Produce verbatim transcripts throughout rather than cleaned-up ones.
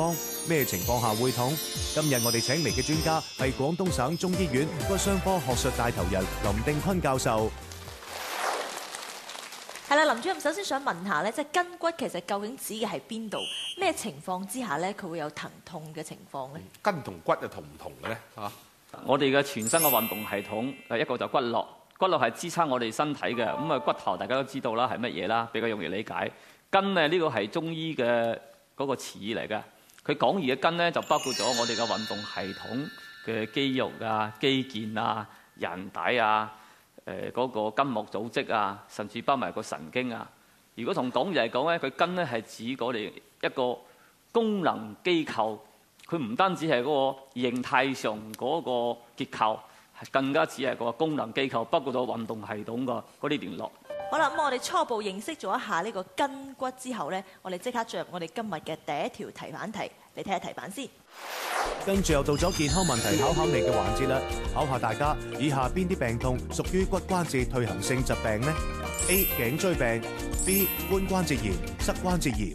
咩情況下會痛？今日我哋請嚟嘅專家係廣東省中醫院骨傷科學術帶頭人林定坤教授。 係啦，林主任，首先想問下咧，即係筋骨其實究竟指嘅係邊度？咩情況之下咧，佢會有疼痛嘅情況咧？ 筋同骨又同唔同嘅咧？嚇， 我哋嘅全身嘅運動系統，誒一個就骨骼，骨骼係支撐我哋身體嘅。咁啊，骨頭大家都知道啦，係乜嘢啦？比較容易理解。筋咧呢個係中醫嘅嗰個詞嚟嘅。佢廣義嘅筋咧就包括咗我哋嘅運動系統嘅肌肉啊、肌腱啊、人體啊。誒、呃、嗰、那個筋膜組織啊，甚至包埋個神經啊。如果同廣義嚟講咧，佢筋咧係指我哋一個功能機構，佢唔單止係嗰個形態上嗰個結構，係更加只係個功能機構，包括到運動系統個嗰啲聯絡。 好啦，咁我哋初步認識咗一下呢個筋骨之後咧，我哋即刻進入我哋今日嘅第一條題板題，嚟睇下題板先。 跟住又到咗健康問題考考你嘅環節啦，考下大家以下邊啲病痛屬於骨關節退行性疾病呢？ A. 頸椎病 B. 髖關節炎、膝關節炎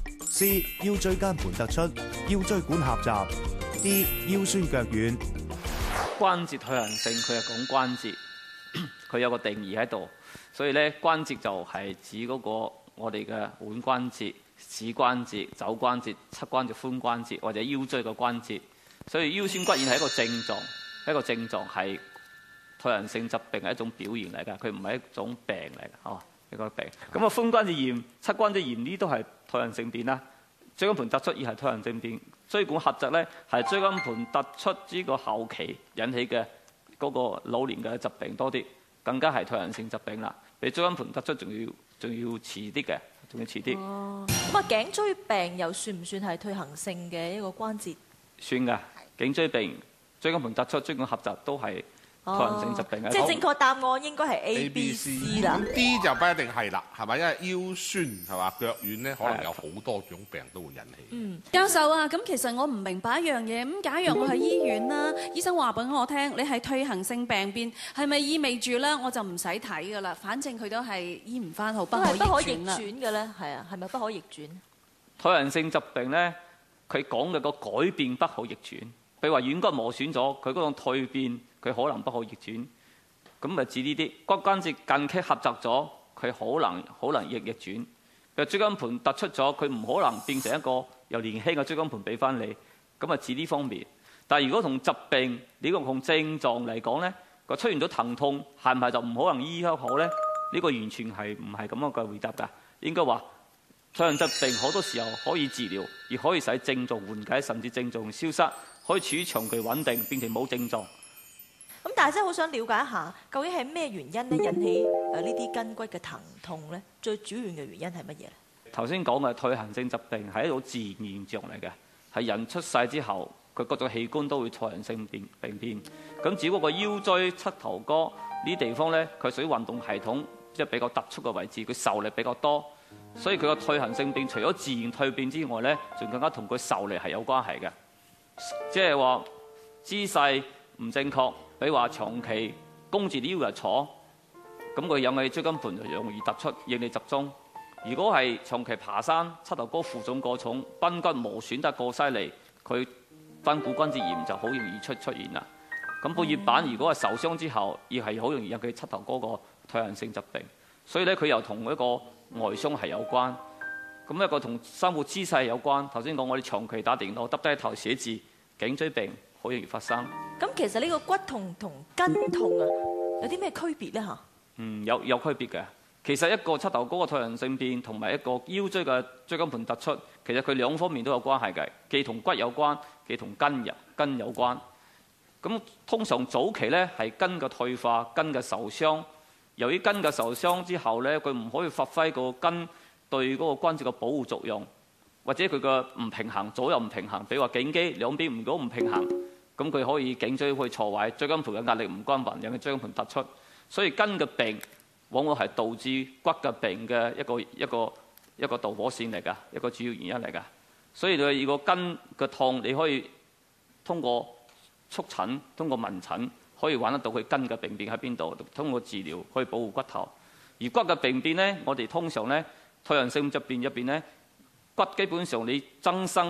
C. 腰椎間盤突出、腰椎管狹窄 D. 腰酸腳軟。 關節退行性佢係講關節，佢有個定義喺度，所以咧關節就係指嗰個我哋嘅腕關節、指關節、肘關節、膝關節、髖關節或者腰椎嘅關節。所以腰酸骨軟係一個症狀，一個症狀係退行性疾病係一種表現嚟㗎，佢唔係一種病嚟㗎，哦，一個病。咁啊，髖關節炎、膝關節炎呢都係退行性變啦。椎間盤突出亦係退行性變，椎管狹窄咧係椎間盤突出呢個後期引起嘅嗰個老年嘅疾病多啲，更加係退行性疾病啦。比椎間盤突出仲要仲要遲啲嘅，仲要遲啲。 哦，咁啊，頸椎病又算唔算係退行性嘅一個關節？ 算㗎，頸椎病、椎間盤突出、椎管狹窄都係退行性疾病嘅。 即係正確答案應該係 A、B、C 啦。 D 就不一定係啦，係咪？因為腰酸係嘛，腳軟咧，可能有好多種病都會引起。 嗯，教授啊，咁其實我唔明白一樣嘢。咁假如我喺醫院啦，醫生話俾我聽，你係退行性病變，係咪意味住咧我就唔使睇㗎啦？反正佢都係醫唔翻好，不可逆不可逆轉啦。 轉嘅咧，係啊，係咪不可逆轉？ 退行性疾病咧，佢講嘅個改變不可逆轉。譬如話軟骨磨損咗，佢嗰種蛻變，佢可能不可逆轉。咁咪指呢啲骨關節間隙狹窄咗，佢可能可能逆逆轉。譬如椎間盤突出咗，佢唔可能變成一個由年輕嘅椎間盤俾翻你。咁啊指呢方面。但係如果同疾病呢個同症狀嚟講咧，個出現咗疼痛，係唔係就唔可能醫得好咧？呢個完全係唔係咁樣嘅回答㗎。應該話退行疾病好多時候可以治療，而可以使症狀緩解，甚至症狀消失。可以處於長期穩定，變成冇症狀。 咁但係真係好想了解一下，究竟係咩原因咧引起誒呢啲筋骨嘅疼痛咧？最主要嘅原因係乜嘢咧？頭先講嘅退行性疾病係一種自然現象嚟嘅，係人出世之後，佢各種器官都會退行性變病變。咁只不過腰椎、膝頭哥呢啲地方咧，佢屬於運動系統即係比較突出嘅位置，佢受力比較多，所以佢個退行性變除咗自然退變之外咧，仲更加同佢受力係有關係嘅。即係話姿勢唔正確，比如話長期弓住腰嚟坐，咁佢引起椎間盤就容易突出，應力集中。如果係長期爬山，膝頭哥負重過重，髕骨磨損得過犀利，佢髕骨關節炎就好容易出出現啦。咁半月板如果係受傷之後，亦係好容易引起膝頭哥個退行性疾病。所以咧，佢又同一個外傷係有關。咁一個同生活姿勢有關。頭先講我哋長期打電腦、耷低頭寫字，頸椎病好容易發生。 咁其實呢個骨痛同筋痛啊，有啲咩區別咧？嚇？嗯， 有有區別嘅。其實一個膝頭哥嘅退行性變同埋一個腰椎嘅椎間盤突出，其實佢兩方面都有關係嘅，既同骨有關，既同筋有筋有關。咁通常早期咧係筋嘅退化、筋嘅受傷。由於筋嘅受傷之後咧，佢唔可以發揮個筋對嗰個關節嘅保護作用，或者佢嘅唔平衡，左右唔平衡，比如話頸肌兩邊如果唔平衡，咁佢可以頸椎會錯位，椎間盤嘅壓力唔均勻，引起椎間盤突出。所以筋嘅病往往係導致骨嘅病嘅一個一個一個導火線嚟㗎，一個主要原因嚟㗎。所以你如果筋嘅痛，你可以通過觸診、通過問診，可以揾得到佢筋嘅病變喺邊度，通過治療可以保護骨頭。而骨嘅病變咧，我哋通常咧退行性疾病入邊咧，骨基本上你增生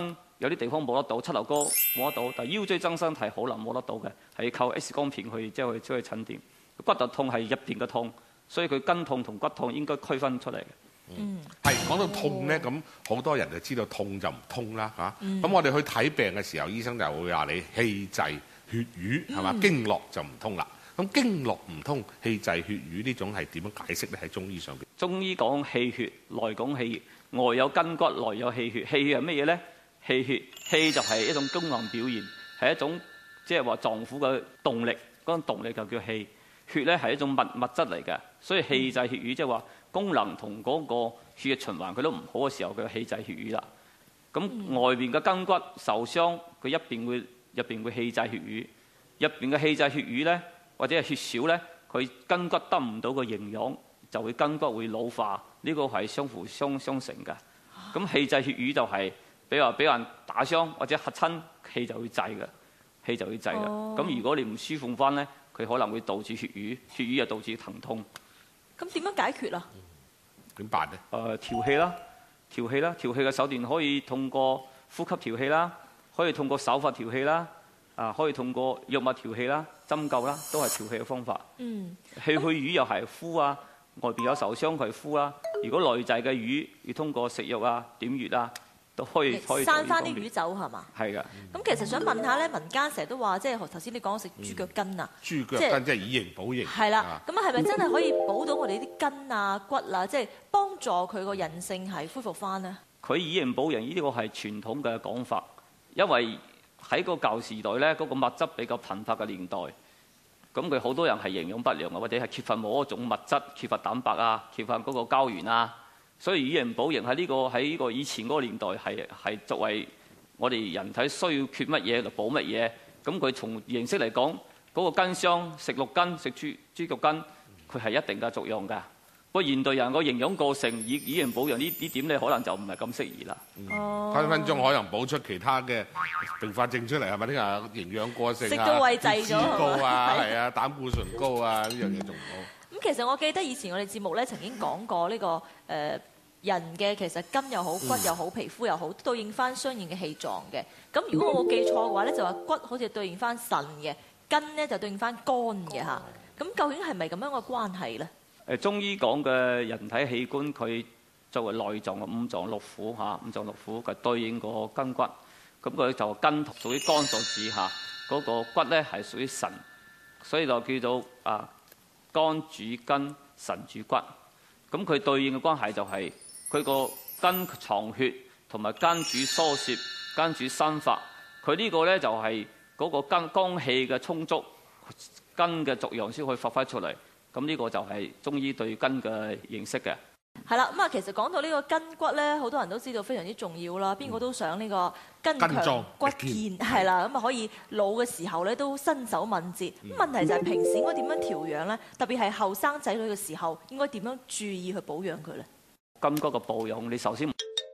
有啲地方摸得到，膝頭哥摸得到，但係腰椎增生係好難摸得到嘅，係靠 X 光片去即係去出去診斷。骨頭痛係入邊嘅痛，所以佢筋痛同骨痛應該區分出嚟嘅。 嗯，係講到痛咧，咁好多人就知道痛就唔通啦嚇。咁、嗯、我哋去睇病嘅時候，醫生就會話你氣滯血瘀係嘛，經絡就唔通啦。咁經絡唔通、氣滯血瘀呢種係點樣解釋咧？喺中醫上邊， 中醫講氣血，內講氣血，外有筋骨，內有氣血。氣血係乜嘢咧？氣血氣就係一種功能表現，係一種即係話臟腑嘅動力，嗰種動力就叫氣。血咧係一種物物質嚟嘅，所以氣滯血瘀即係話功能同嗰個血液循環佢都唔好嘅時候，佢氣滯血瘀啦。咁外邊嘅筋骨受傷，佢一邊會入邊會氣滯血瘀，入邊嘅氣滯血瘀咧，或者係血少咧，佢筋骨得唔到個營養，就會筋骨會老化，呢個係相輔相相成嘅。咁氣滯血瘀就係比如話俾人打傷或者嚇親，氣就會滯嘅，氣就會滯嘅。咁如果你唔舒服翻咧，佢可能會導致血瘀，血瘀又導致疼痛。 咁點樣解決啊？ 點辦咧？ 誒調氣啦，調氣啦，調氣嘅手段可以通過呼吸調氣啦，可以通過手法調氣啦，啊可以通過藥物調氣啦、針灸啦，都係調氣嘅方法。嗯，氣去瘀又係敷啊，外邊有受傷佢係敷啦。如果內滯嘅瘀，要通過食藥啊、點穴啊。都可以可以散翻啲瘀走係嘛？ 係㗎。 咁其實想問下咧，民間成日都話，即係頭先你講食豬腳筋啊， 豬腳筋即係以形補形。 係啦，咁啊係咪真係可以補到我哋啲筋啊骨啊，即係幫助佢個韌性係恢復翻呢？ 佢以形補形呢個係傳統嘅講法，因為喺個舊時代咧，嗰個物質比較貧乏嘅年代，咁佢好多人係營養不良啊，或者係缺乏某一種物質，缺乏蛋白啊，缺乏嗰個膠原啊。所以以形補形喺呢個喺呢個以前嗰個年代係係作為我哋人體需要缺乜嘢就補乜嘢。咁佢從形式嚟講，嗰個筋傷食六斤食豬豬腳筋，佢係一定嘅作用㗎。不過現代人個營養過剩，以以形補形呢呢點咧，可能就唔係咁適宜啦。 哦、嗯，分分鐘可能補出其他嘅併發症出嚟係咪？啲人營養過剩啊， 食到胃滯咗高啊，係啊，膽固醇高啊，呢樣嘢仲唔好。 咁、嗯、其實我記得以前我哋節目咧曾經講過呢、呢個誒。呃人嘅其實筋又好、骨又好、皮膚又好，都對應翻相應嘅氣臟嘅。咁如果我冇記錯嘅話咧，就話骨好似對應翻腎嘅，筋咧就對應翻肝嘅嚇。咁究竟係咪咁樣嘅關係咧？ 誒中醫講嘅人體器官，佢作為內臟嘅五臟六腑嚇，五臟六腑佢對應個筋骨。咁佢就筋屬於肝所指嚇，嗰、那個骨咧係屬於腎，所以就叫做啊肝主筋，腎主骨。咁佢對應嘅關係就係、是。佢個筋藏血，同埋筋主疏泄、筋主生發。佢呢個咧就係嗰個筋肝氣嘅充足，筋嘅作用先可以發揮出嚟。咁呢個就係中醫對筋嘅認識嘅。 係啦，咁啊，其實講到呢個筋骨咧，好多人都知道非常之重要啦。邊個都想呢個筋強骨健，係啦，咁啊可以老嘅時候咧都身手敏捷。咁、嗯、問題就係平時應該點樣調養咧？特別係後生仔女嘅時候，應該點樣注意去保養佢咧？ 筋骨嘅保養，你首先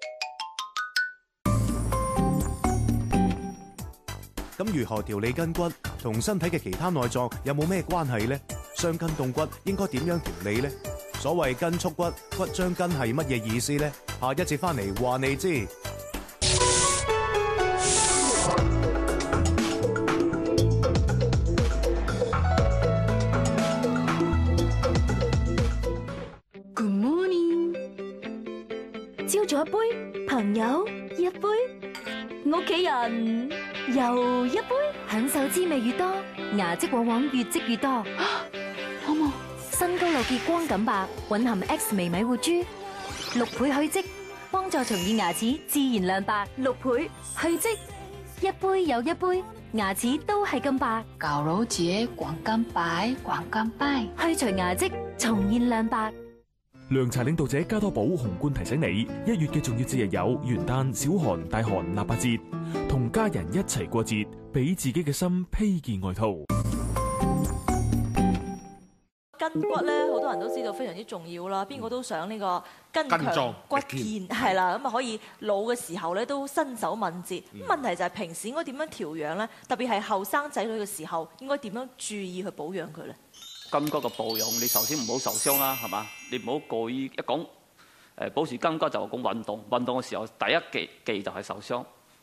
咁如何調理筋骨？同身體嘅其他內臟有冇咩關係呢？傷筋動骨應該點樣調理呢？所謂筋束骨、骨張筋係乜嘢意思呢？下一節翻嚟話你知。 朝早一杯，朋友一杯，屋企人又一杯，享受滋味越多，牙跡往往越積越多。好冇？新高露潔光感白蘊含 X 微米活珠，六倍去漬，幫助重現牙齒自然亮白。六倍去漬，一杯又一杯，牙齒都係咁白。 搞老姐廣金擺，廣金擺， 去除牙跡，重現亮白。 涼茶領導者加多寶紅罐提醒你，一月嘅重要節日有元旦、小寒、大寒、臘八節，同家人一齊過節，俾自己嘅心披件外套。 筋骨咧，好多人都知道非常之重要啦。邊個都想呢個筋強骨健，係啦，咁啊可以老嘅時候咧都身手敏捷。咁、嗯、問題就係平時應該點樣調養咧？特別係後生仔女嘅時候，應該點樣注意去保養佢咧？ 筋骨嘅保養，你首先唔好受傷啦，係嘛？你唔好過於一講誒保持筋骨就講運動，運動嘅時候第一忌忌就係受傷。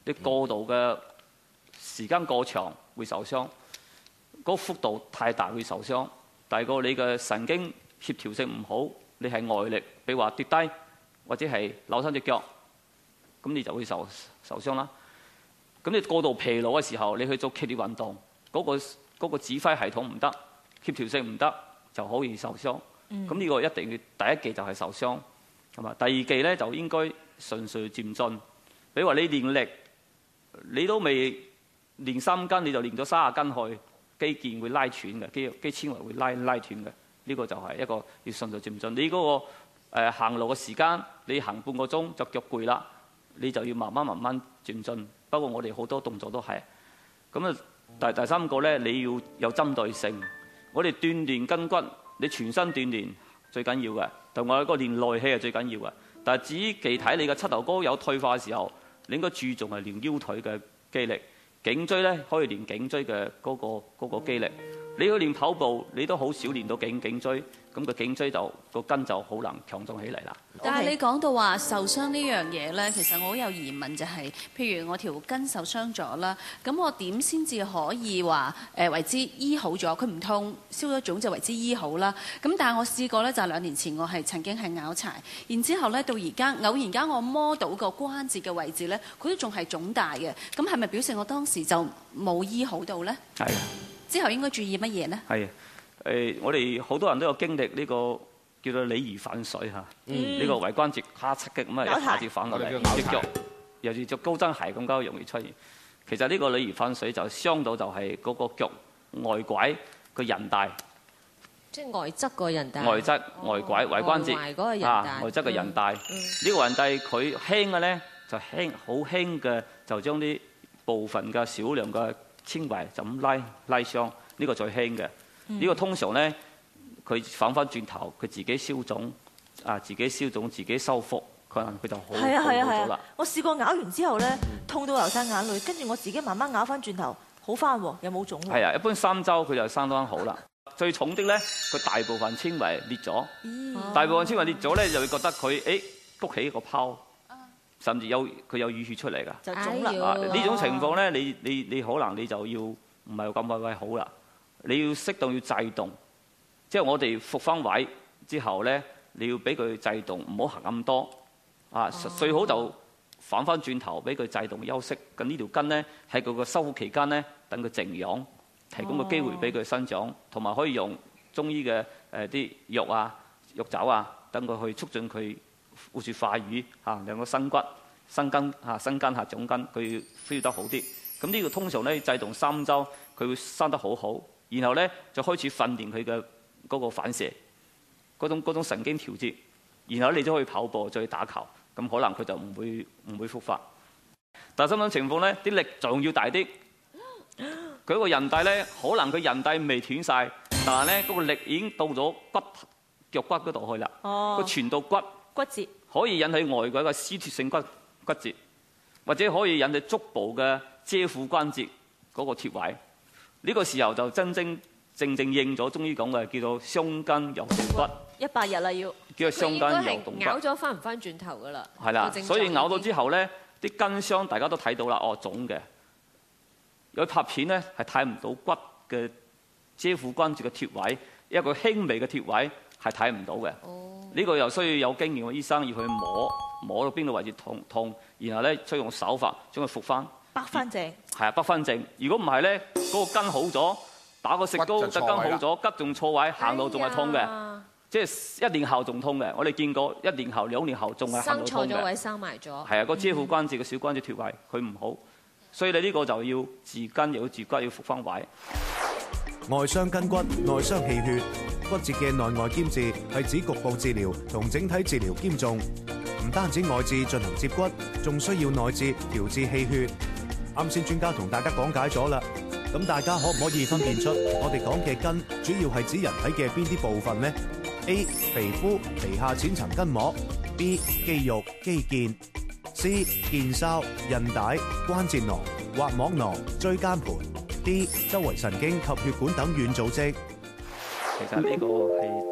你過度嘅時間過長會受傷，嗰個幅度太大會受傷。第二個你嘅神經協調性唔好，你係外力，比如話跌低或者係扭親隻腳，咁你就會受受傷啦。咁你過度疲勞嘅時候，你去做劇烈運動，嗰、嗰個嗰個指揮系統唔得，協調性唔得，就好易受傷。咁、嗯、呢個一定要第一記就係受傷，係嘛？第二記咧就應該順序漸進。比如話你練力，你都未練三斤，你就練咗三十斤去，肌腱會拉斷嘅，肌肉肌纖維會拉拉斷嘅。呢、呢個就係一個要順序漸進。你嗰、嗰個、呃、行路嘅時間，你行半個鐘就腳攰啦，你就要慢慢慢慢漸進。不過我哋好多動作都係咁啊。第第三個咧，你要有針對性。我哋鍛鍊筋骨，你全身鍛鍊最緊要嘅，同我嗰個練內氣係最緊要嘅。但係至於具體你嘅膝頭哥有退化嘅時候，你應該注重係練腰腿嘅肌力。頸椎咧可以練頸椎嘅嗰個嗰個肌力。你去練跑步，你都好少練到頸頸椎，咁個頸椎就個筋就好難強壯起嚟啦。 但係你講到話受傷呢樣嘢咧，其實我好有疑問就係、是，譬如我條筋受傷咗啦，咁我點先至可以話誒、呃、為之醫好咗？佢唔痛，消咗腫就為之醫好啦。咁但係我試過咧，就係兩年前我係曾經係拗柴，然之後咧到而家偶然間我摸到個關節嘅位置咧，佢都仲係腫大嘅。咁係咪表示我當時就冇醫好到咧？係。之後應該注意乜嘢呢？係誒、呃，我哋好多人都有經歷呢個叫做鯉魚反水嚇，呢、嗯這個踝關節咔嚓嘅咁啊，一下子反落嚟，隻腳尤其着高踭鞋咁較容易出現。其實呢個鯉魚反水就傷到就係嗰個腳外拐個韌帶， 即係外側個韌帶。外側外拐踝關節啊，外側嘅韌帶。呢、嗯嗯、個韌帶佢輕嘅咧就輕，好輕嘅就將啲部分嘅少量嘅纖維就咁拉拉傷，呢、這個最輕嘅。呢、嗯這個通常咧，佢反翻轉頭，佢自己消腫，啊自己消腫，自己修復，可能佢就好好咗啦。 我試過咬完之後咧，痛到流晒眼淚，跟住我自己慢慢咬翻轉頭，好翻喎，又冇腫喎。係啊，一般三週佢就生得好啦。最重的咧，佢大部分纖維裂咗、嗯，大部分纖維裂咗咧，就會覺得佢誒谷起一個泡。甚至有佢有淤血出嚟㗎，就腫啦。呢、啊、種情況咧，你你你可能你就要唔係咁快快好啦。你要適當要制動，即係我哋復翻位之後咧，你要俾佢制動，唔好行咁多。啊，最好就反翻轉頭俾佢制動休息。咁呢條筋咧喺佢個修復期間咧，等佢靜養，提供個機會俾佢生長，同埋可以用中醫嘅誒啲藥啊、藥酒啊，等佢去促進佢活血化瘀嚇，兩個生骨、生筋嚇、生筋嚇、總筋，佢 feel 得好啲。咁呢個通常咧制動三週，佢會生得好好。然後咧就開始訓練佢嘅嗰個反射，嗰種嗰種神經調節。然後你就可以跑步，再去打球，咁可能佢就唔會唔會復發。但係相反情況咧，啲力仲要大啲。佢個韌帶咧，可能佢韌帶未斷晒，但係咧嗰個力已經到咗骨腳骨嗰度去啦。哦，佢傳到骨。骨折可以引起外拐嘅撕脱性骨骨折，或者可以引起足部嘅遮褲關節嗰個脱位。呢、這個時候就真正正正應咗中醫講嘅叫做雙筋柔動骨。一百日啦要。叫做雙筋柔動骨。咬咗翻唔翻轉頭㗎啦。係啦，所以咬到之後咧，啲筋傷大家都睇到啦，哦腫嘅。有拍片咧係睇唔到骨嘅遮褲關節嘅脱位，一個輕微嘅脱位係睇唔到嘅。哦。呢、這個又需要有經驗嘅醫生要去摸，摸到邊個位置痛痛，然後咧需要用手法將佢復翻，北翻正。係啊，北翻正。如果唔係咧，嗰、那個筋好咗，打個石膏，隻筋好咗，骨仲錯位，行路仲係痛嘅、哎，即係一年後仲痛嘅。我哋見過一年後、兩年後仲係行到痛嘅。生錯咗位，生埋咗。係啊，個遮褲關節嘅小關節脱位，佢唔好，所以你呢個就要治筋，又要治骨，要復翻位。 外傷筋骨，內傷氣血。骨折嘅內外兼治係指局部治療同整體治療兼重，唔單止外治進行接骨，仲需要內治調治氣血。啱先專家同大家講解咗啦，咁大家可唔可以分辨出我哋講嘅筋主要係指人體嘅邊啲部分呢？ A. 皮膚皮下淺層筋膜 B. 肌肉肌腱 C. 腱鞘韌帶關節囊滑膜囊椎間盤 D. 周圍神經及血管等軟組織。 其實呢個係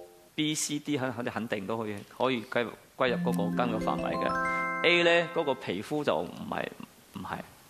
B、C、D 肯肯定肯定都可以可以歸歸入嗰個筋嘅範圍嘅。A 咧嗰個皮膚就唔係唔係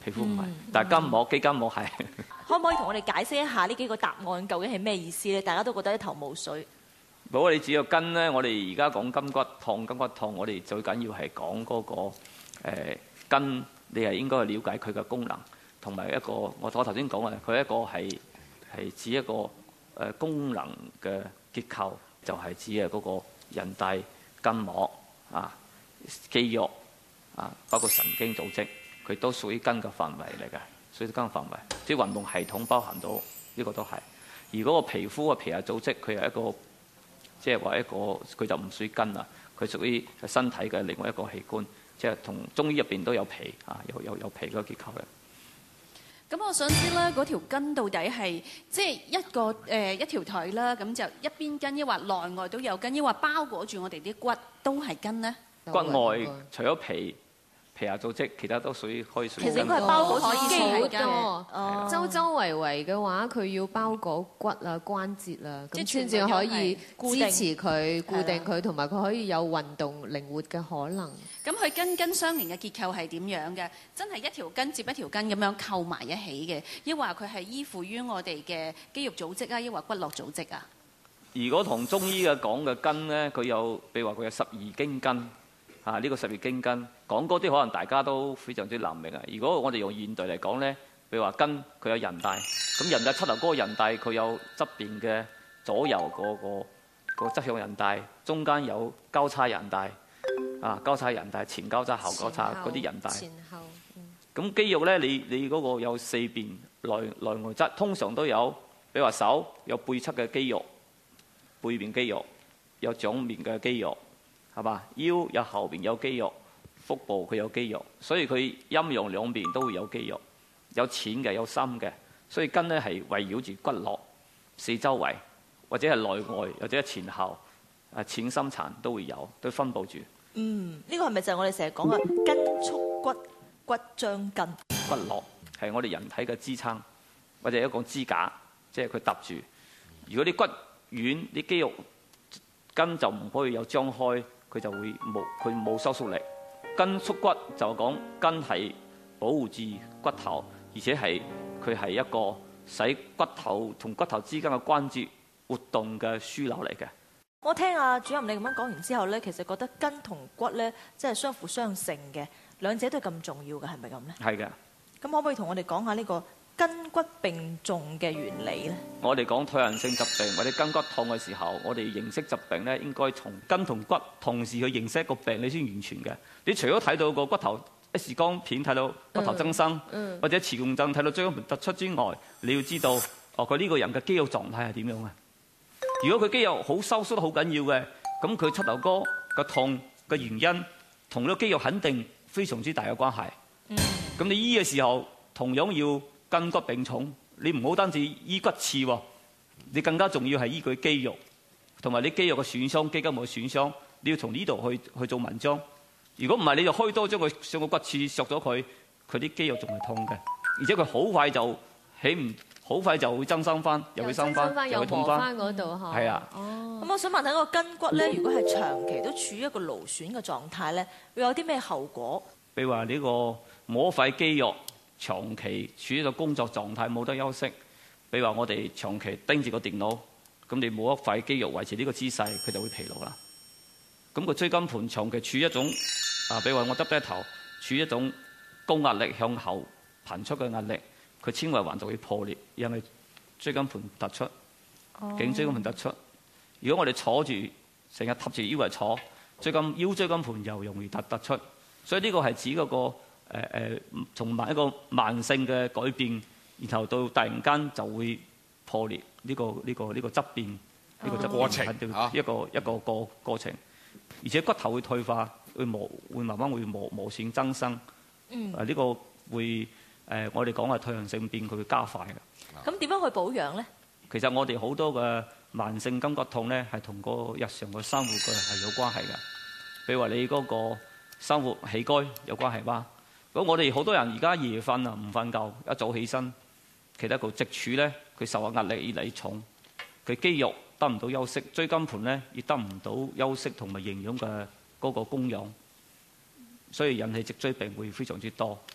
皮膚唔係，但係筋膜、肌筋膜係。 可唔可以同我哋解釋一下呢幾個答案究竟係咩意思咧？大家都覺得一頭霧水。 冇，你只要筋咧，我哋而家講筋骨痛、筋骨痛，我哋最緊要係講嗰個誒筋，你係應該去了解佢嘅功能，同埋一個我我頭先講嘅，佢一個係係指一個誒功能嘅結構，就係指係嗰個韌帶、筋膜啊、肌肉啊，包括神經組織，佢都屬於筋嘅範圍嚟嘅，屬於筋嘅範圍。即係運動系統包含到呢個都係。而嗰個皮膚嘅皮下組織，佢係一個。即係話一個佢就唔屬於筋啦，佢屬於身體嘅另外一個器官，即係同中醫入邊都有皮啊，有有有皮嗰個結構嘅。 咁我想知咧，嗰條筋到底係即係一個誒、呃、一條腿啦，咁就一邊筋，抑或內外都有筋，抑或包裹住我哋啲骨都係筋呢？ 骨外除咗皮。皮下組織，其他都屬於可以屬於。 其實應該係包裹可以肌好嘅。 多，周周圍圍嘅話，佢要包裹骨啊、關節啊，咁先至可以支持佢、固定佢，同埋佢可以有運動靈活嘅可能。 咁佢筋筋相連嘅結構係點樣嘅？真係一條筋接一條筋咁樣扣埋一起嘅，抑或佢係依附於我哋嘅肌肉組織啊，抑或骨骼組織啊？ 如果同中醫嘅講嘅筋咧，佢有，比如話佢有十二經筋。啊！呢、這個十二經筋講嗰啲可能大家都非常之難明啊。如果我哋用現代嚟講咧，譬如話筋佢有韌帶，咁韌帶膝頭哥韌帶佢有側邊嘅左右嗰、那個、那個側向韌帶，中間有交叉韌帶，啊交叉韌帶前交叉後交叉嗰啲韌帶。前後。咁、嗯、肌肉咧，你你嗰個有四邊內內外側，通常都有，比如話手有背側嘅肌肉，背邊肌肉有掌面嘅肌肉。係嘛？腰有後邊有肌肉，腹部佢有肌肉，所以佢陰陽兩邊都會有肌肉，有淺嘅有深嘅，所以筋咧係圍繞住骨骼四周圍，或者係內外，或者係前後，啊淺深層都會有，都分佈住。 嗯，呢、這個係咪就係我哋成日講嘅筋束骨，骨張筋？ 骨骼係我哋人體嘅支撐，或者一個支架，即係佢搭住。如果啲骨軟，啲肌肉筋就唔可以有張開。佢就會冇佢冇收縮力，筋束骨就講筋係保護住骨頭，而且係佢係一個使骨頭同骨頭之間嘅關節活動嘅樞紐嚟嘅。 我聽阿主任你咁樣講完之後咧，其實覺得筋同骨咧即係相輔相成嘅，兩者都係咁重要嘅，係咪咁咧？係嘅。咁可唔可以同我哋講下呢個筋骨並重嘅原理咧？我哋講退行性疾病或者筋骨痛嘅時候，我哋認識疾病咧，應該從筋同骨同時去認識一個病，你先完全嘅。你除咗睇到個骨頭 X 光片睇到骨頭增生，嗯嗯、或者磁共振睇到椎間盤突出之外，你要知道哦，佢呢個人嘅肌肉狀態係點樣啊？如果佢肌肉好收縮得好緊要嘅，咁佢膝頭哥個痛嘅原因同呢個肌肉肯定非常之大嘅關係。咁、嗯、你醫嘅時候同樣要筋骨並重，你唔好單止醫骨刺喎，你更加重要係醫佢肌肉，同埋你肌肉嘅損傷、肌筋膜嘅損傷，你要從呢度去去做文章。如果唔係，你就開刀將佢上個骨刺削咗佢，佢啲肌肉仲係痛嘅，而且佢好快就起唔，好快就會增生翻，又會生翻，又會痛翻嗰度嚇。係啊。哦。咁我想問睇個筋骨咧，如果係長期都處於一個勞損嘅狀態咧，會有啲咩後果？譬如話呢個摸塊肌肉。長期處於一個工作狀態冇得休息，比如話我哋長期盯住個電腦，咁你冇一塊肌肉維持呢個姿勢，佢就會疲勞啦。咁個椎間盤長期處於一種啊，比如話我耷低頭，處於一種高壓力向後頻出嘅壓力，佢纖維環就會破裂，因為椎間盤突出，頸椎間盤突出。如果我哋坐住成日揼住腰嚟坐，椎間腰椎間盤又容易突突出，所以呢個係指嗰個。誒、呃、誒，從慢一個慢性嘅改變，然後到突然間就會破裂，呢、這個呢、這個呢、這個質變，呢、這個質變過程，一個一個過過程，而且骨頭會退化，會磨會慢慢會磨磨損增生。嗯。啊，呢個會誒、呃，我哋講係退行性變，佢會加快嘅。咁點樣去保養咧？其實我哋好多嘅慢性筋骨痛咧，係同個日常嘅生活嘅係有關係嘅。譬如話你嗰個生活起居有關係嗎？咁我哋好多人而家夜瞓啊，唔瞓覺，一早起身，其他個脊柱咧，佢受嘅壓力越嚟越重，佢肌肉得唔到休息，椎間盤咧亦得唔到休息同埋營養嘅嗰個供養，所以引起脊椎病會非常之多。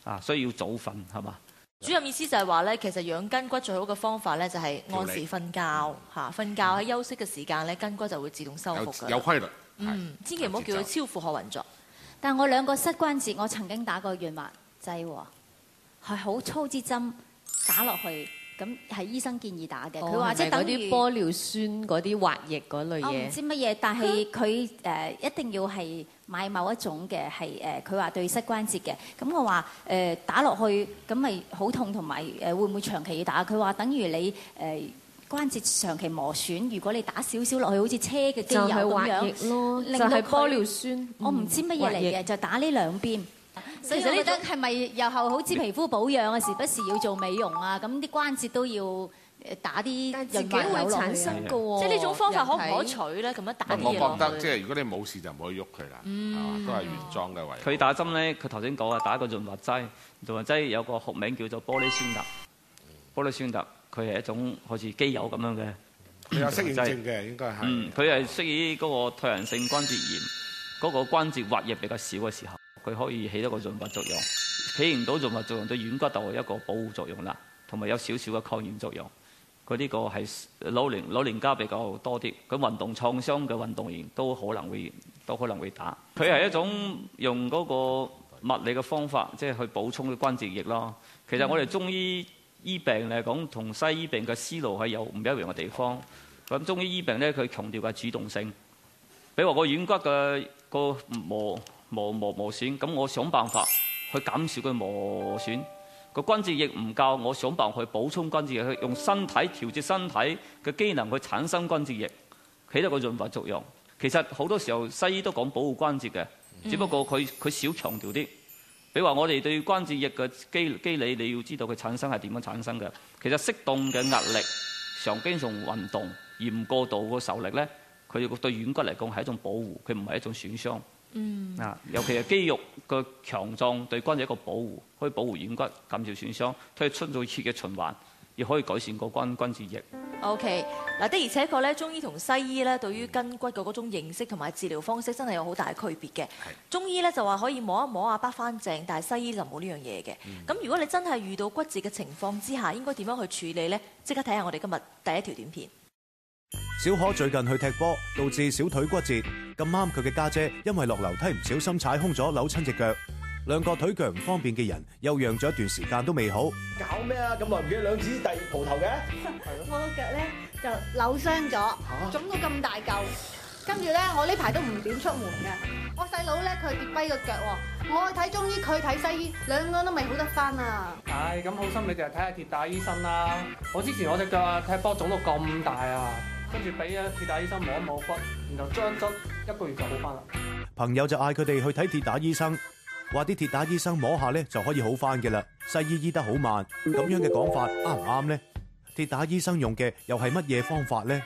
啊，需要早瞓係嘛？ 主任意思就係話咧，其實養筋骨最好嘅方法咧就係按時瞓覺嚇，瞓覺喺休息嘅時間咧，筋骨就會自動修復㗎。 有規律。 嗯，千祈唔好叫佢超負荷運作。 但我兩個膝關節，我曾經打過潤滑劑喎，係好粗支針打落去。咁係醫生建議打嘅，佢話即係等於嗰啲玻尿酸嗰啲滑液嗰類嘢。 我唔知乜嘢，但係佢誒一定要係買某一種嘅，係誒佢話對膝關節嘅。咁我話誒、呃、打落去咁咪好痛，同埋誒會唔會長期要打？佢話等於你誒、呃、關節長期磨損，如果你打少少落去，好似車嘅機油咁樣， 就係滑液咯， 令到就係玻尿酸。 我唔知乜嘢嚟嘅，就打呢兩邊。所以我覺得係咪又後好似皮膚保養啊，時不時要做美容啊，咁啲關節都要打啲潤滑油落去。 即係呢種方法可唔可取咧？咁樣打啲嘢落去。 我覺得即係如果你冇事就唔可以喐佢啦，係嘛？都係原裝嘅為。 佢打針咧，佢頭先講啊，打一個潤滑劑，潤滑劑有個學名叫做玻璃酸鈉。玻璃酸鈉佢係一種好似機油咁樣嘅。 佢有適應症嘅，應該係。 嗯，佢係適宜嗰個退行性關節炎，嗰個關節滑液比較少嘅時候。佢可以起到個潤滑作用，起唔到潤滑作用對軟骨就係一個保護作用啦，同埋有少少嘅抗炎作用。佢呢個係老年老年家比較多啲，佢運動創傷嘅運動員都可能會都可能會打。佢係一種用嗰個物理嘅方法，即係去補充啲關節液咯。其實我哋中醫醫病嚟講，同西醫病嘅思路係有唔一樣嘅地方。咁中醫醫病咧，佢強調嘅主動性，比如話個軟骨嘅個磨。磨磨磨損，咁我想辦法去減少佢磨損。個關節液唔夠，我想辦法去補充關節液，去用身體調節身體嘅機能去產生關節液，起到個潤滑作用。其實好多時候西醫都講保護關節嘅，只不過佢佢少強調啲。比如話我哋對關節液嘅機機理，你要知道佢產生係點樣產生嘅。其實適當嘅壓力、常經常運動而唔過度個受力咧，佢對軟骨嚟講係一種保護，佢唔係一種損傷。嗯啊，尤其係肌肉嘅強壯對關節一個保護，可以保護軟骨，減少損傷，可以促進血嘅循環，亦可以改善個關關節液。 OK，嗱的而且確咧，中醫同西醫咧對於筋骨嘅嗰種認識同埋治療方式真係有好大嘅區別嘅。中醫咧就話可以摸一摸啊，掰翻正，但係西醫就冇呢樣嘢嘅。咁、嗯、如果你真係遇到骨折嘅情況之下，應該點樣去處理咧？即刻睇下我哋今日第一條短片。 小可最近去踢波，導致小腿骨折。咁啱佢嘅家姐因為落樓梯唔小心踩空咗，扭親隻腳。兩個腿腳唔方便嘅人，休養咗一段時間都未好。 搞咩啊？咁耐唔記得兩指第蒲頭嘅？ 我個腳咧就扭傷咗，腫到咁大嚿。跟住咧，我呢排都唔點出門嘅。我細佬咧佢跌跛個腳喎，我去睇中醫，佢睇西醫，兩個都未好得翻啊！ 唉，咁好心你就睇下鐵打醫生啦。我之前我隻腳啊踢波腫到咁大啊，跟住俾啊鐵打醫生摸一摸骨，然後將針一個月就好翻啦。 朋友就嗌佢哋去睇鐵打醫生，話啲鐵打醫生摸下咧就可以好翻嘅啦。西醫醫得好慢，咁樣嘅講法啱唔啱呢？鐵打醫生用嘅又係乜嘢方法呢？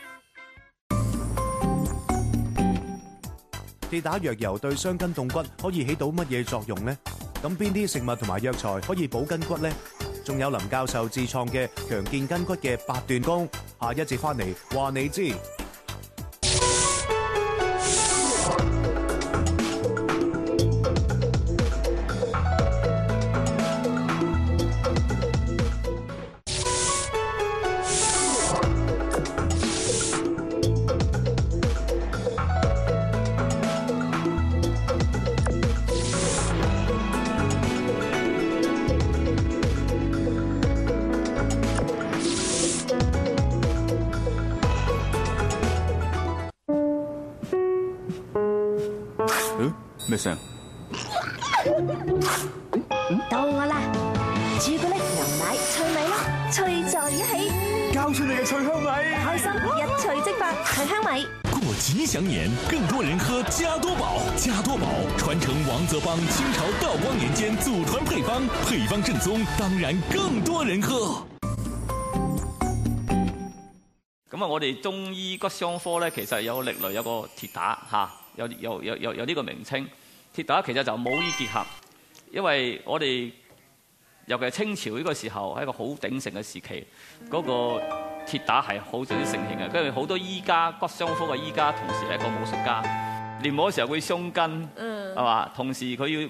鐵打藥油對傷筋動骨可以起到乜嘢作用呢？咁邊啲食物同埋藥材可以補筋骨呢？仲有林教授自創嘅強健筋骨嘅八段功，下一節翻嚟話你知。 咩聲？ 到我啦！朱古力牛奶脆味咯，脆在一起， 交出你嘅脆香米， 開心一脆即發，脆香米。 過吉祥年，更多人喝加多寶。加多寶傳承王澤幫清朝道光年間祖傳配方，配方正宗，當然更多人喝。 咁啊，我哋中醫骨傷科咧，其實有歷來有個鐵打嚇。有有有有有呢個名稱，鐵打其實就母醫結合，因為我哋尤其係清朝呢個時候係一個好鼎盛嘅時期，嗰、那個鐵打係好最盛行嘅，跟住好多醫家骨傷科嘅醫家同時係一個武術家，練武嘅時候會傷筋，係嘛？同時佢要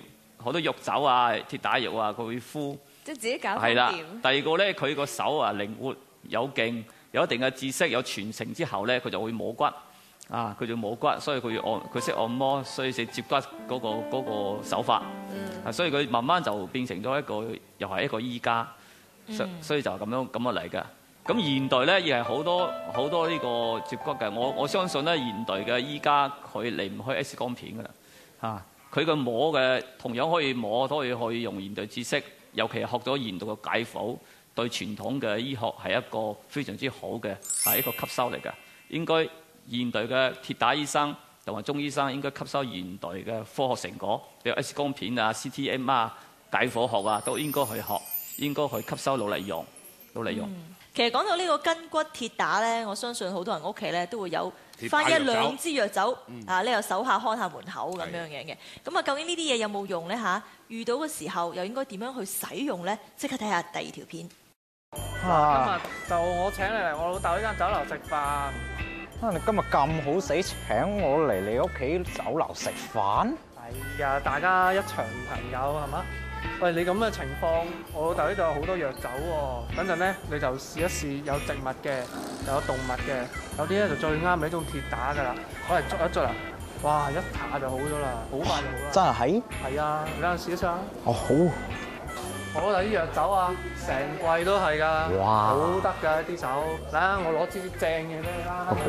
好多肉酒啊、鐵打肉啊，佢會敷。 即係自己搞係啦。 掂。 第二個咧，佢個手啊靈活有勁，有一定嘅知識，有傳承之後咧，佢就會摸骨。啊，佢就摸骨，所以佢要按佢識按摩，所以識接骨嗰、嗰個嗰、嗰個手法。嗯。啊，所以佢慢慢就變成咗一個，又係一個醫家。嗯。所以就咁樣咁樣嚟嘅。咁現代咧亦係好多好多呢個接骨嘅。我我相信咧，現代嘅醫家佢離唔開 X 光片㗎啦。嚇，佢個摸嘅同樣可以摸，都可以可以用現代知識，尤其係學咗現代嘅解剖，對傳統嘅醫學係一個非常之好嘅，係一個吸收嚟㗎。應該。現代嘅鐵打醫生同埋中醫生應該吸收現代嘅科學成果，譬如 X 光片啊、C T M 啊、解剖學啊，都應該去學，應該去吸收攞嚟用，攞嚟用。 嗯、其實講到呢個筋骨鐵打咧，我相信好多人屋企咧都會有翻一兩支藥酒啊，呢個手下看下門口咁樣樣嘅。咁啊，究竟呢啲嘢有冇用咧嚇？遇到嘅時候又應該點樣去使用咧？即刻睇下第二條片。 啊、今日就我請你嚟我老豆呢間酒樓食飯。 啊！你今日咁好死請我嚟你屋企酒樓食飯？ 係啊，大家一場朋友係嘛？喂，你咁嘅情況，我老豆呢度有好多藥酒喎。等陣咧，你就試一試，有植物嘅，又有動物嘅，有啲咧就最啱你呢種鐵打㗎啦。攞嚟捽一捽啊！哇，一下就好咗啦，好快就好啦。 真係？ 係啊，你等陣試一試啊！ 哦，好。 我哋啲藥酒啊，成櫃都係㗎， 哇， 好得㗎啲酒。嗱，我攞支正嘅俾你啦。 好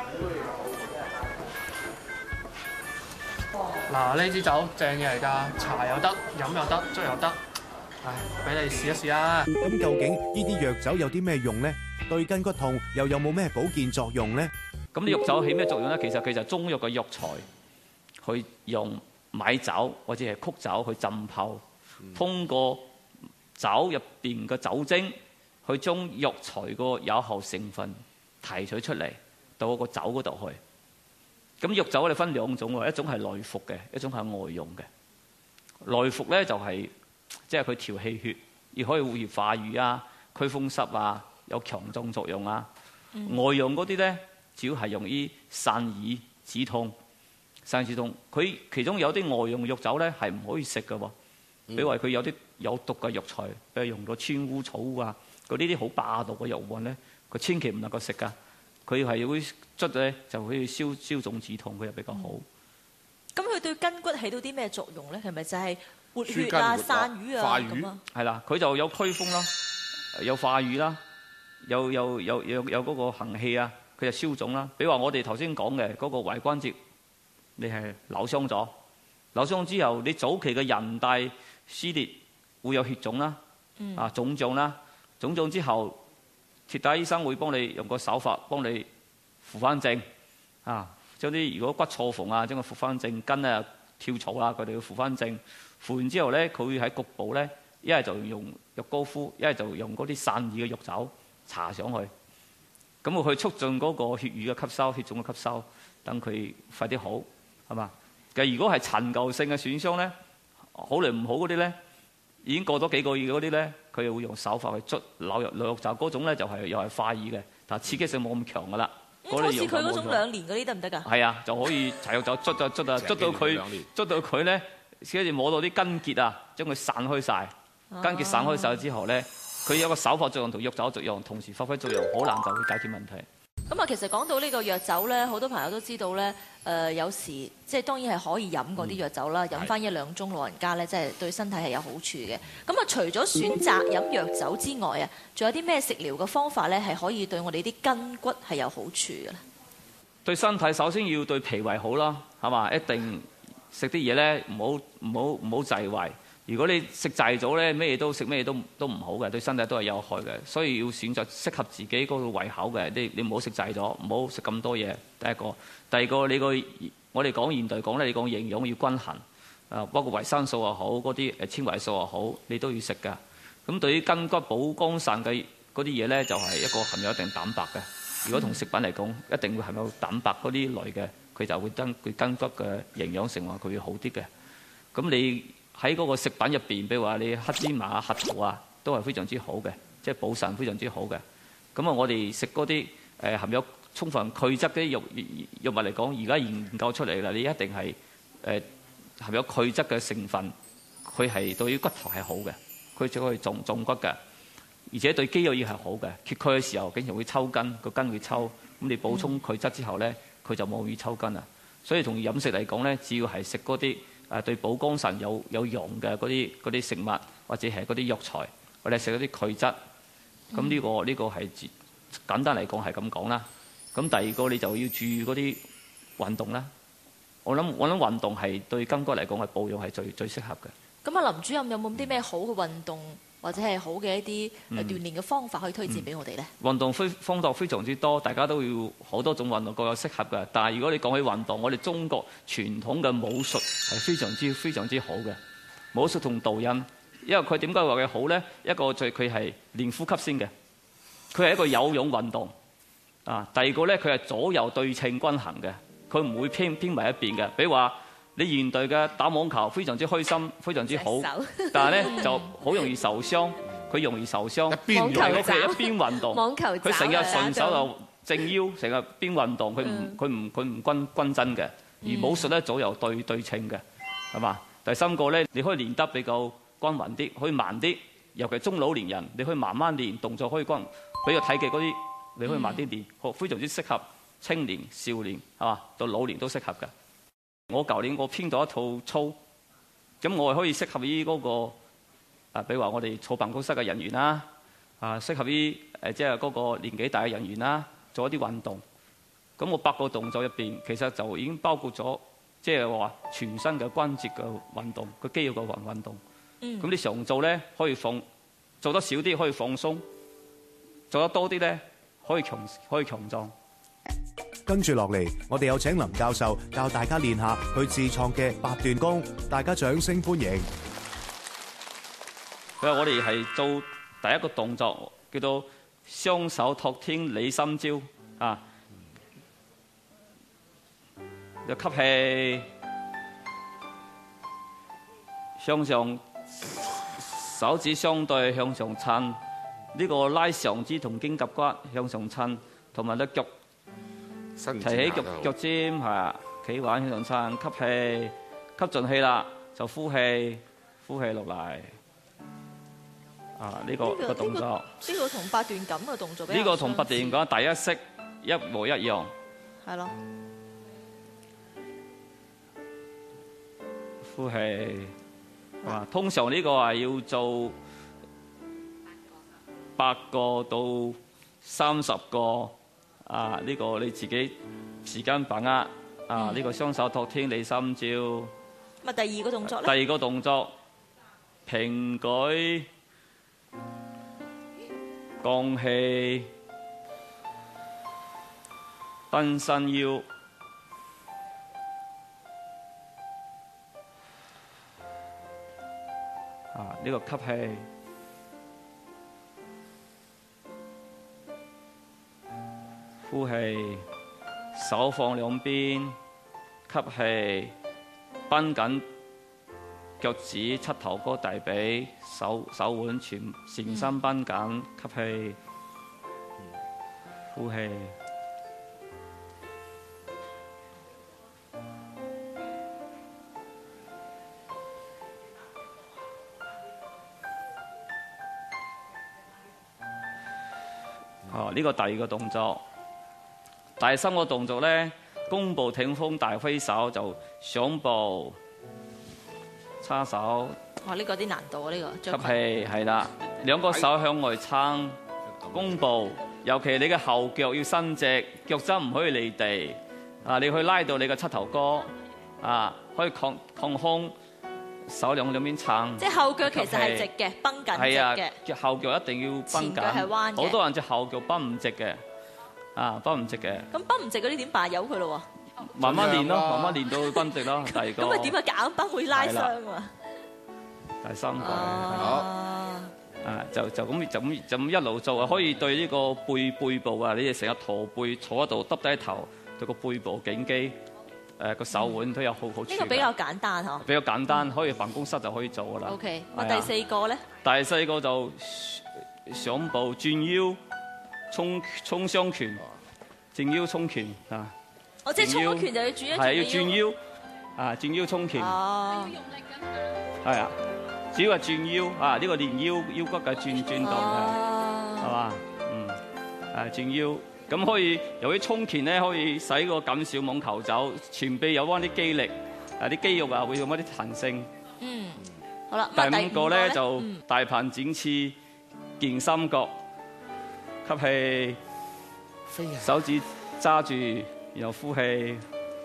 啊。嗱，呢支酒正嘅嚟㗎，茶又得，飲又得，粥又得。唉，俾你試一試啊。 咁究竟呢啲藥酒有啲咩用咧？對筋骨痛又有冇咩保健作用咧？ 咁啲藥酒起咩作用咧？其實佢就係中藥嘅藥材，去用米酒或者係曲酒去浸泡，通過酒入邊嘅酒精，去將藥材個有效成分提取出嚟，到嗰個酒嗰度去。咁藥酒我哋分兩種喎，一種係內服嘅，一種係外用嘅。內服咧就係即係佢調氣血，亦可以活血化瘀啊、驅風濕啊，有強壯作用啊。嗯、外用嗰啲咧，主要係用於散瘀止痛、散止痛。佢其中有啲外用藥酒咧係唔可以食嘅喎。比如話佢有啲有毒嘅藥材，比如用咗川烏草啊，嗰啲啲好霸道嘅藥物咧，佢千祈唔能夠食噶。佢係會捽咧，就可以消消腫止痛，佢又比較好。 咁佢、嗯、對筋骨起到啲咩作用咧？係咪就係活血啊、散瘀啊咁啊？ 係啦，佢就有驅風啦，有化瘀啦，有有有有有嗰個行氣啊，佢就消腫啦。比如話我哋頭先講嘅嗰個踝關節，你係扭傷咗，扭傷之後你早期嘅韌帶撕裂會有血腫啦，嗯、啊腫脹啦，腫脹之後，鐵打醫生會幫你用個手法幫你扶翻正，啊將啲如果骨錯縫啊，將佢扶翻正，筋啊跳草啊，佢哋要扶翻正，扶完之後咧，佢會喺局部咧，一係就用藥膏敷，一係就用嗰啲散瘀嘅藥酒搽上去，咁會去促進嗰個血瘀嘅吸收、血腫嘅吸收，等佢快啲好，係嘛？其實如果係陳舊性嘅損傷咧，好嚟唔好嗰啲咧，已經過咗幾個月嗰啲咧，佢又會用手法去捽扭藥扭藥酒嗰種咧，就係又係化瘀嘅，但係刺激性冇咁強噶啦。 好似佢嗰種兩年嗰啲得唔得㗎？係啊，就可以搽藥酒捽啊捽啊捽到佢捽到佢咧，跟住摸到啲筋結啊，將佢散開晒。筋結散開晒之後咧，佢有個手法作用同藥酒作用同時發揮作用，好難就會解決問題。 咁啊，其實講到呢個藥酒咧，好多朋友都知道咧，誒、呃、有時即係當然係可以飲嗰啲藥酒啦，飲翻、嗯、一兩盅老人家咧，即係對身體係有好處嘅。咁啊，除咗選擇飲藥酒之外啊，仲有啲咩食療嘅方法咧，係可以對我哋啲筋骨係有好處嘅咧？ 對身體首先要對脾胃好啦，係嘛？一定食啲嘢咧，唔好唔好唔好滯胃。如果你食滯咗咧，咩嘢都食咩嘢都都唔好嘅，對身體都係有害嘅。所以要選擇適合自己嗰個胃口嘅，你你唔好食滯咗，唔好食咁多嘢。第一個，第二個你個我哋講現代講咧，你講營養要均衡，啊包括維生素又好，嗰啲誒纖維素又好，你都要食㗎。咁對於筋骨補肝腎嘅嗰啲嘢咧，就係一個含有一定蛋白嘅。如果同食品嚟講，一定會含有蛋白嗰啲類嘅，佢就會增佢筋骨嘅營養成話佢會好啲嘅。咁你喺嗰個食品入邊，比如話你黑芝麻、核桃啊，都係非常之好嘅，即係補腎非常之好嘅。咁啊，我哋食嗰啲誒含有充分鈣質嘅藥藥物嚟講，而家研究出嚟啦，你一定係誒、呃、含有鈣質嘅成分佢係對於骨頭係好嘅，佢就可以重重骨嘅，而且對肌肉亦係好嘅。缺鈣嘅時候經常會抽筋，個筋會抽，咁你補充鈣質之後咧，佢就冇咁易抽筋啦。所以從飲食嚟講咧，只要係食嗰啲誒對補肝腎有有用嘅嗰啲嗰啲食物，或者係嗰啲藥材，或者食嗰啲鈣質，咁呢、呢個呢、呢個係簡單嚟講係咁講啦。咁第二個你就要注意嗰啲運動啦。我諗我諗運動係對筋骨嚟講係保養係最最適合嘅。 咁啊，林主任有冇啲咩好嘅運動或者係好嘅一啲誒鍛鍊嘅方法可以推薦俾我哋咧？ 運動非方法非常之多，大家都要好多種運動各有適合嘅。但係如果你講起運動，我哋中國傳統嘅武術係非常之非常之好嘅。武術同導引，因為佢點解話佢好咧？一個最佢係練呼吸先嘅，佢係一個有氧運動啊。第二個咧，佢係左右對稱均衡嘅。佢唔會偏偏埋一邊嘅，比如話你現代嘅打網球非常之開心，非常之好，但係咧就好容易受傷。佢容易受傷，一邊用佢一邊運動，佢成日順手就正腰，成日邊運動，佢唔佢唔佢唔均均真嘅。而武術咧左右對對稱嘅，係嘛？第三個咧，你可以練得比較均勻啲，可以慢啲，尤其中老年人，你可以慢慢練動作，可以均比較睇嘅嗰啲，你可以慢啲練，好非常之適合。青年、少年係嘛，到老年都適合嘅。我舊年我編咗一套操，咁我係可以適合於嗰個啊，比如話我哋坐辦公室嘅人員啦，啊適合於誒即係嗰個年紀大嘅人員啦，做一啲運動。咁我八個動作入邊，其實就已經包括咗即係話全身嘅關節嘅運動，個肌肉嘅運運動。嗯。咁你常做咧，可以放做得少啲可以放鬆，做得多啲咧可以強可以強壯。 跟住落嚟，我哋有請林教授教大家練下佢自創嘅八段功，大家掌聲歡迎。 佢話我哋係做第一個動作，叫做雙手托天理心招啊！就吸氣，向上，手指相對向上撐，呢、這個拉上肢同肩胛骨向上撐，同埋咧腳。提起腳腳尖係企穩向上撐，吸氣，吸盡氣啦，就呼氣，呼氣落嚟。啊，呢、這個、這個、個動作。呢、 這個同、這個、八段錦嘅動作比較相似。呢個同八段錦第一式一模一樣。係咯。呼氣。啊，通常呢個係要做八個到三十個。啊！呢、這個你自己時間把握啊！呢、嗯這個雙手托天理心招。咁啊，第二個動作咧？ 第二個動作平舉降氣伸伸腰。啊！呢、這個吸氣。呼氣，手放兩邊，吸氣，繃緊腳趾、膝頭哥、大髀、手手腕全全身繃緊，吸氣，呼氣。哦，呢個第二個動作。第三個動作咧，弓步挺風大揮手，就上步叉手。 哇！呢個啲難度啊，呢、呢個。 吸氣係啦，兩個手向外撐，弓步。尤其你嘅後腳要伸直，腳踭唔可以離地。啊，你可以拉到你嘅膝頭哥，啊，可以抗抗空，手兩兩邊撐。 即係後腳其實係直嘅，繃緊直嘅。係啊， 腳後腳一定要繃緊。 前腳係彎嘅。好多人隻後腳繃唔直嘅。啊，繃唔直嘅。咁繃唔直嗰啲點辦？由佢咯喎。 慢慢練咯，慢慢練到繃直咯。第二個。 咁啊點啊？夾繃會拉傷啊。 第三個。 哦。 啊，就就咁就咁就咁一路做啊，可以對呢個背背部啊，你哋成日駝背坐喺度耷低頭，對個背部頸肌，誒個手腕都有好好處。 呢個比較簡單嗬。比較簡單，可以辦公室就可以做噶啦。 O K， 我第四個咧。 第四個就上步轉腰。衝衝雙拳，正腰衝拳啊！ 我即係衝咗拳就要轉一轉腰。 係要轉腰，啊轉腰衝拳。 哦。 係啊。 主要係轉腰啊，呢個練腰腰骨嘅轉轉動嘅，係嘛？嗯，誒轉腰，咁可以由於衝拳咧，可以使個減少網球走，前臂有翻啲肌力，啊啲肌肉啊會有翻啲彈性。 嗯，好啦。 第五個咧就大鵬展翅健心角，吸氣，手指揸住，然後呼氣。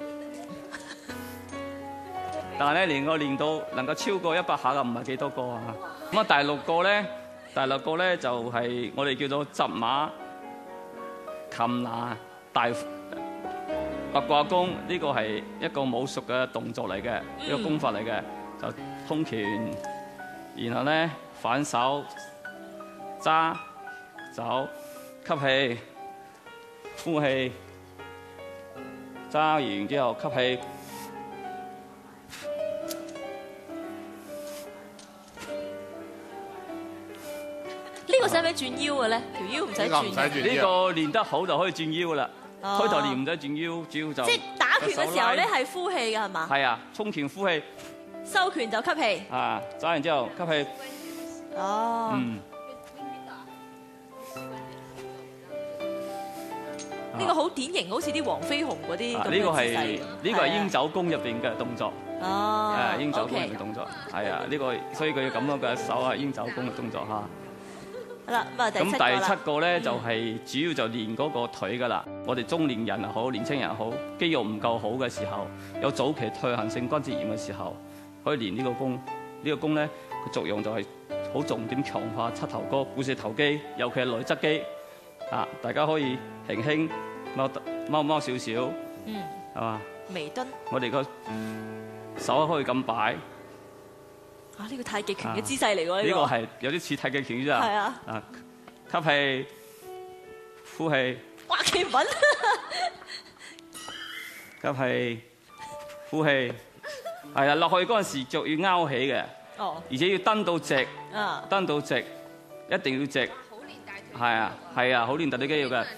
但係咧，連我練到能夠超過一百下嘅唔係幾多個啊！咁啊，第六個咧，第六個咧就係我哋叫做執馬擒拿大八卦功，呢個係一個武術嘅動作嚟嘅，一個功法嚟嘅，就通拳，然後咧反手揸走，吸氣，呼氣，揸完之後吸氣。 呢個使唔使轉腰嘅咧？條腰唔使轉。 呢個練得好就可以轉腰噶啦。開頭練唔使轉腰，主要就即係打拳嘅時候咧係呼氣嘅係嘛？ 係啊，衝拳呼氣。 收拳就吸氣。 啊，揸完之後吸氣。 哦。 嗯。 呢個好典型，好似啲黃飛鴻嗰啲咁嘅姿勢。 呢個係呢個係鷹走功入邊嘅動作。 哦。 誒，鷹走功嘅動作係啊，呢個所以佢要咁樣嘅手係鷹走功嘅動作嚇。 好啦，咁啊第七個啦。 咁第七個咧就係主要就練嗰個腿噶啦。我哋中年人又好，年青人又好，肌肉唔夠好嘅時候，有早期退行性關節炎嘅時候，可以練呢個功。呢個功咧個作用就係好重點強化膝頭哥、股四頭肌，尤其係內側肌。啊，大家可以輕輕踎踎踎少少， 嗯， 係嘛？ 微蹲。我哋個手可以咁擺。 啊！呢個太極拳嘅姿勢嚟喎， 呢個係有啲似太極拳啫。係啊。啊，吸氣，呼氣。 哇！企穩。 吸氣，呼氣。係啊，落去嗰陣時腳要勾起嘅。哦。而且要蹬到直。啊。蹬到直，一定要直。好練大腿。係啊，係啊，好練大腿肌肉嘅。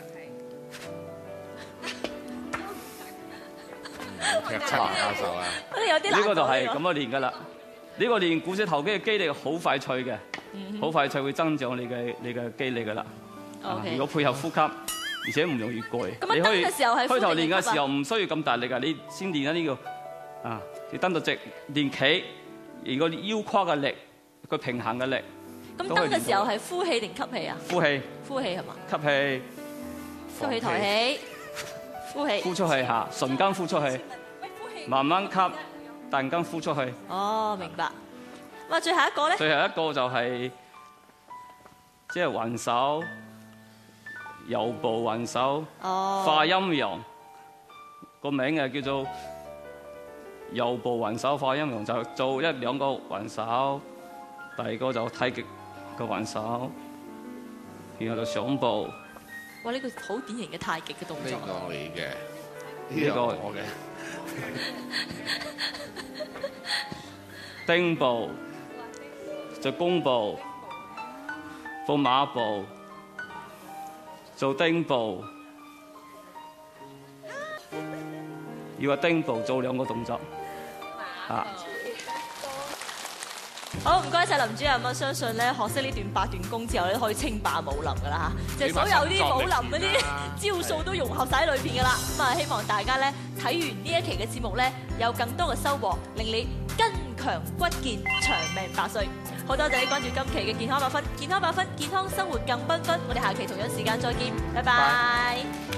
踢七下手啊！ 呢個就係咁樣練㗎啦。呢個練股四頭肌嘅肌力好快脆嘅，好快脆會增長你嘅你嘅肌力㗎啦。如果配合呼吸，而且唔容易攰。 你可以開頭練嘅時候唔需要咁大力㗎，你先練下呢個啊，你蹬到直，練企，而個腰胯嘅力，個平衡嘅力。 咁蹬嘅時候係呼氣定吸氣啊？ 呼氣。 呼氣係嘛？ 吸氣。 吸氣抬起，呼氣。 呼出去下，瞬間呼出去，慢慢吸。突然間呼出去。哦，明白。 哇，最後一個咧？ 最後一個就係即係雲手，右步雲手，化陰陽。個名誒叫做右步雲手化陰陽，就做一兩個雲手，第二個就太極嘅雲手，然後就上步。 哇！呢個好典型嘅太極嘅動作。 呢個你嘅， 呢個我嘅。 丁步，做弓步，放馬步，做丁步，要話丁步做兩個動作，啊！ 好，唔該晒林主任啊！相信咧學識呢段八段功之後咧，可以稱霸武林噶啦嚇，即係所有啲武林嗰啲招數都融合晒喺裏邊噶啦。咁啊，希望大家咧睇完呢一期嘅節目咧，有更多嘅收穫，令你筋強骨健、長命百歲。好多謝你關注今期嘅健康百分，健康百分，健康生活更繽紛。我哋下期同樣時間再見，拜拜。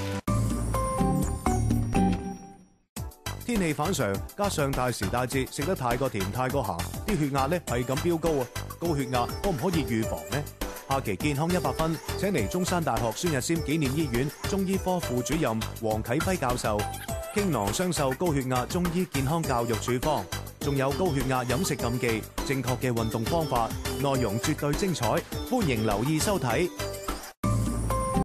天氣反常，加上大時大節食得太過甜太過鹹，啲血壓咧係咁飆高啊！高血壓可唔可以預防呢？下期健康一百分，請嚟中山大學孫逸仙紀念醫院中醫科副主任黃啟輝教授，傾囊雙授高血壓中醫健康教育處方，仲有高血壓飲食禁忌、正確嘅運動方法，內容絕對精彩，歡迎留意收睇。